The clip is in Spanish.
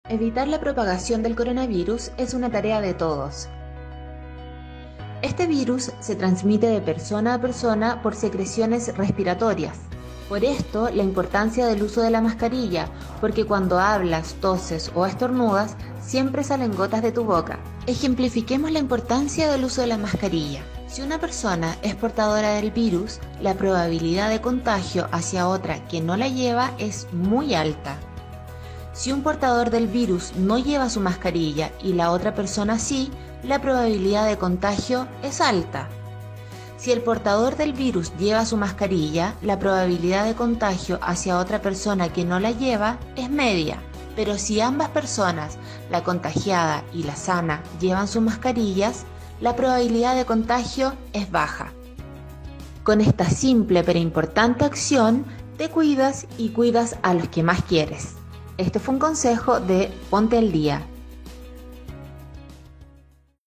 Evitar la propagación del coronavirus es una tarea de todos. Este virus se transmite de persona a persona por secreciones respiratorias. Por esto, la importancia del uso de la mascarilla, porque cuando hablas, toses o estornudas, siempre salen gotas de tu boca. Ejemplifiquemos la importancia del uso de la mascarilla. Si una persona es portadora del virus, la probabilidad de contagio hacia otra que no la lleva es muy alta. Si un portador del virus no lleva su mascarilla y la otra persona sí, la probabilidad de contagio es alta. Si el portador del virus lleva su mascarilla, la probabilidad de contagio hacia otra persona que no la lleva es media. Pero si ambas personas, la contagiada y la sana, llevan sus mascarillas, la probabilidad de contagio es baja. Con esta simple pero importante acción, te cuidas y cuidas a los que más quieres. Este fue un consejo de Ponte al Día.